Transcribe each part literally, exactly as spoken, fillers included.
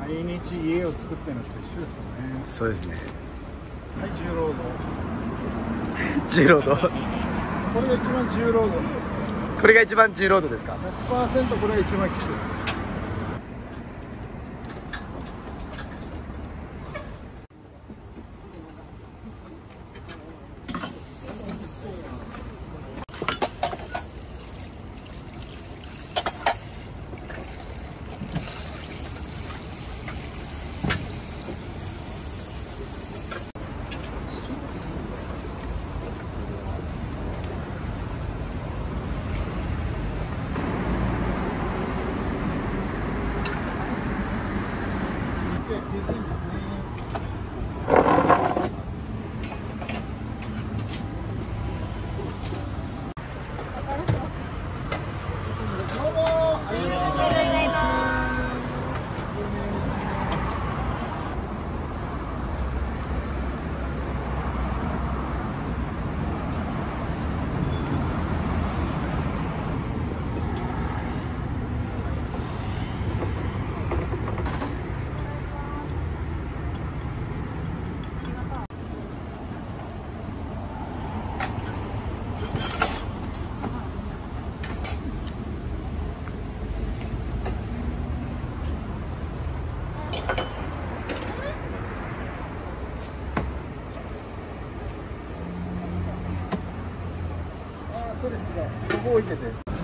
毎日家を作ってるのと一緒ですよね。 そうですね。 はい、重労働。 重労働。 これが一番重労働です。 これが一番重労働ですか。 ひゃくパーセント これが一番きつい。それ違う。そこ置いてて。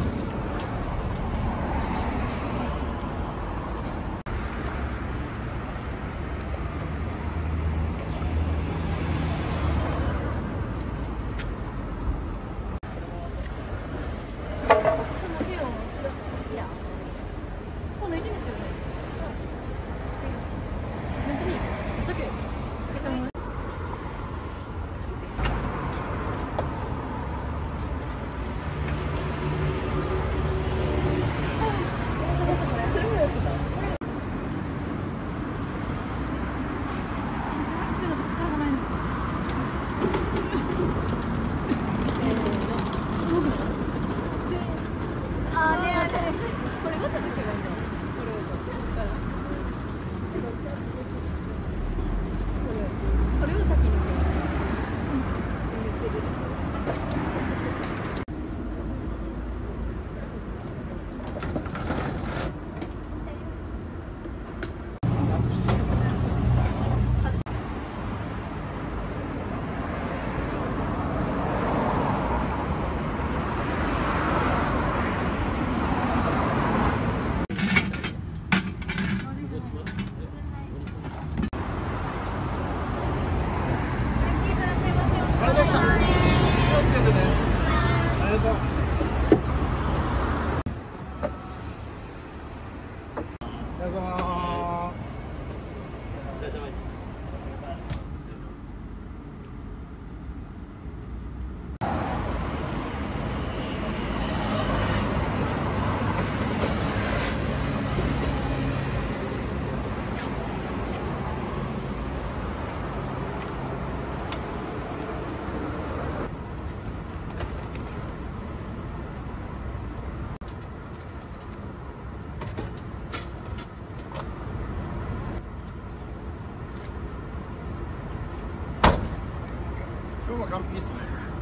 今日も完璧ですね。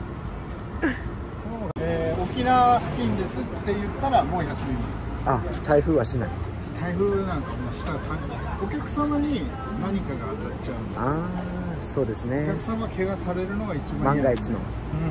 えー、沖縄付近ですって言ったらもう休みます。 あ、台風はしない。 台風なんかもしたらお客様に何かが当たっちゃうんで。 ああ、そうですね。 お客様が怪我されるのが一番万が一の。うん。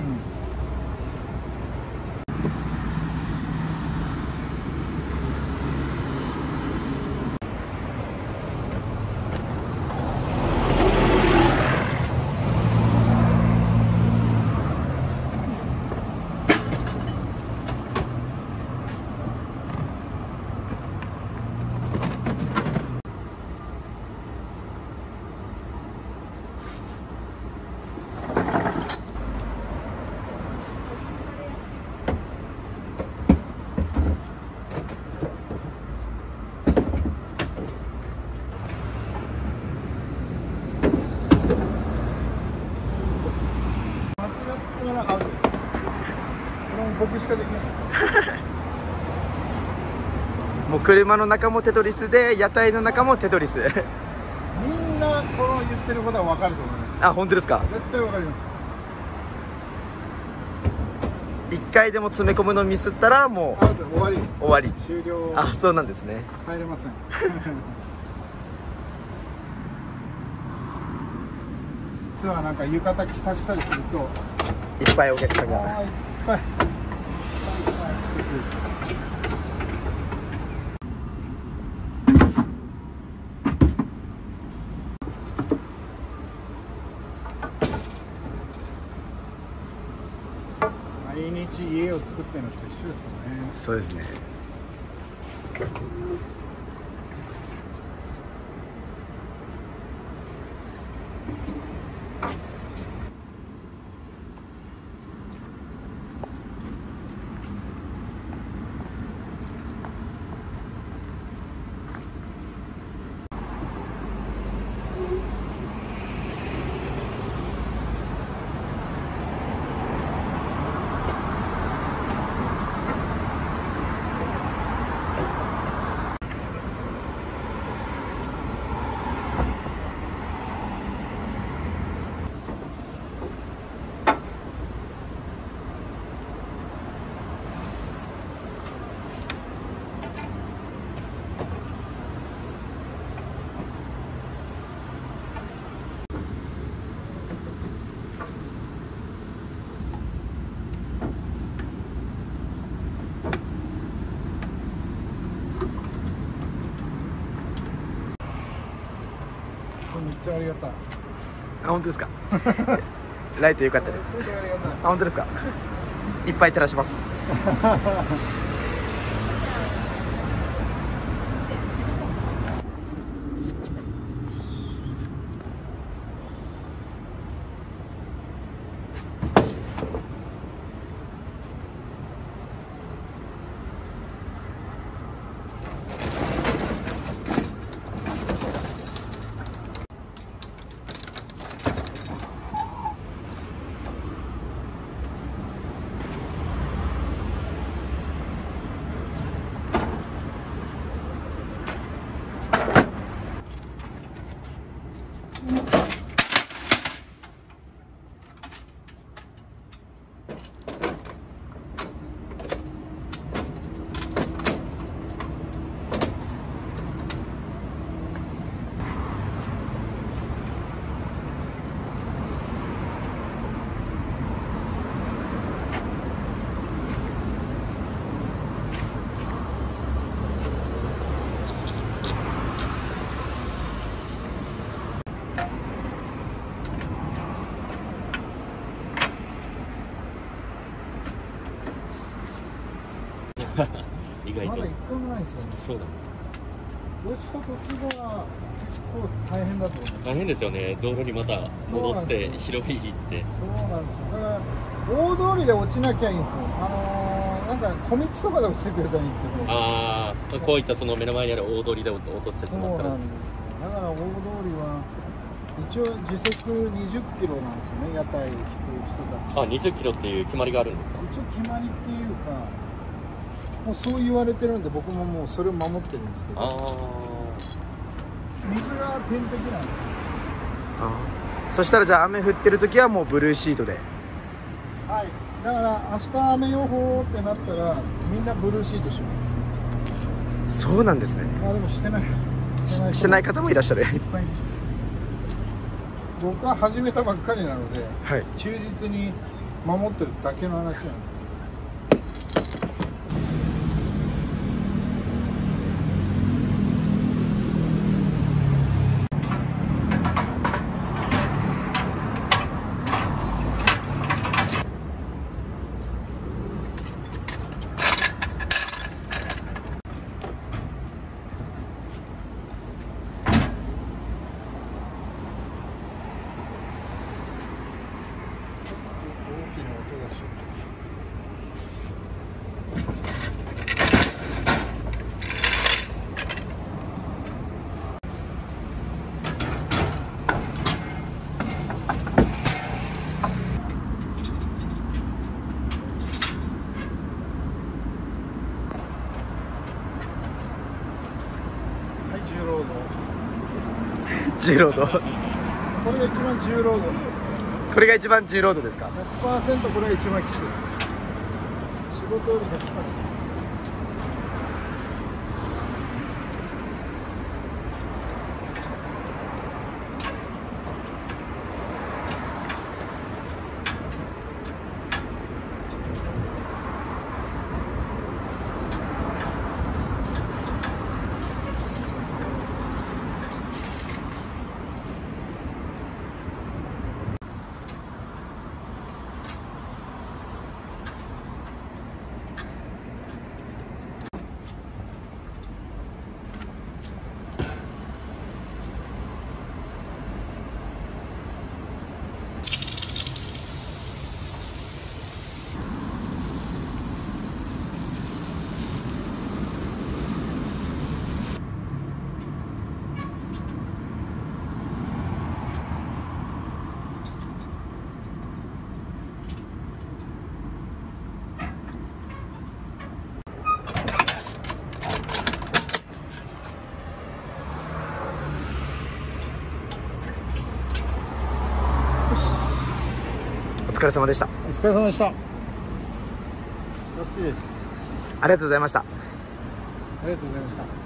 アウトです。これも僕しかできない。 もう車の中もテトリスで、屋台の中もテトリス。 みんなこの言ってることは分かると思います。 あ、本当ですか。 絶対分かります。 一回でも詰め込むのミスったらもうアウト、終わりです。 終わり。 終了。 あ、そうなんですね。 帰れません。実はなんか浴衣着させたりするといっぱいお客さんあーが。 いっぱい毎日家を作ってるのと一緒ですよね。 そうですね。 めっちゃありがたい。 あ、本当ですか。ライト良かったです。 めっちゃありがたい。 あ、本当ですか。いっぱい照らします。 意外とまだ一回もないですよね。 そうなんです。 落ちた時が結構大変だと思います。 大変ですよね。道路にまた戻って拾いに行って。 そうなんですよ。だから大通りで落ちなきゃいいんですよ。あのー、なんか小道とかで落ちてくれたらいいんですけど。 ああ、こういったその目の前にある大通りで落としてしそうまったら。 なんですよ。だから大通りは一応時速にじゅっキロなんですよね。屋台引く人たち。 あ、にじゅっキロっていう決まりがあるんですか。 一応決まりっていうか、もうそう言われてるんで僕ももうそれを守ってるんですけど。 ああ。 水が天敵なんですよ。 あ、そしたらじゃあ雨降ってる時はもうブルーシートで。 はい。だから明日雨予報ってなったらみんなブルーシートします。 そうなんですね。 まあでもしてない。 ししてない方もいらっしゃる。 いっぱいいます。僕は始めたばっかりなので、 はい。 忠実に守ってるだけの話なんですよ。大きな音がします。 重労働。 これが一番重労働です。 これが一番重労働ですか。 ひゃくパーセント これが一番きつい。仕事よりひゃくパーセント。 お疲れ様でした。 お疲れ様でした。よろしいです。 ありがとうございました。 ありがとうございました。